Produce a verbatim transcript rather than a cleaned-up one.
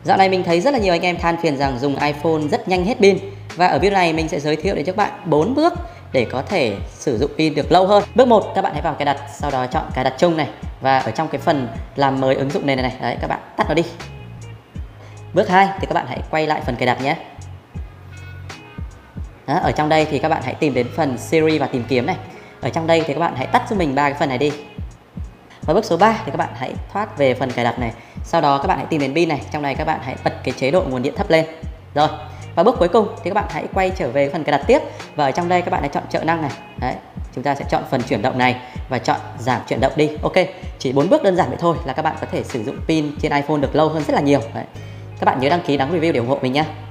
Dạo này mình thấy rất là nhiều anh em than phiền rằng dùng iPhone rất nhanh hết pin. Và ở video này mình sẽ giới thiệu đến cho các bạn bốn bước để có thể sử dụng pin được lâu hơn. Bước một, các bạn hãy vào cài đặt, sau đó chọn cài đặt chung này. Và ở trong cái phần làm mới ứng dụng này này, này đấy, các bạn tắt nó đi. Bước hai thì các bạn hãy quay lại phần cài đặt nhé. Đó, ở trong đây thì các bạn hãy tìm đến phần Siri và tìm kiếm này. Ở trong đây thì các bạn hãy tắt giúp mình ba cái phần này đi. Và bước số ba thì các bạn hãy thoát về phần cài đặt này. Sau đó các bạn hãy tìm đến pin này. Trong này các bạn hãy bật cái chế độ nguồn điện thấp lên. Rồi. Và bước cuối cùng thì các bạn hãy quay trở về phần cài đặt tiếp. Và ở trong đây các bạn hãy chọn trợ năng này. Đấy. Chúng ta sẽ chọn phần chuyển động này và chọn giảm chuyển động đi. Ok. Chỉ bốn bước đơn giản vậy thôi là các bạn có thể sử dụng pin trên iPhone được lâu hơn rất là nhiều. Đấy. Các bạn nhớ đăng ký, đăng review để ủng hộ mình nhé.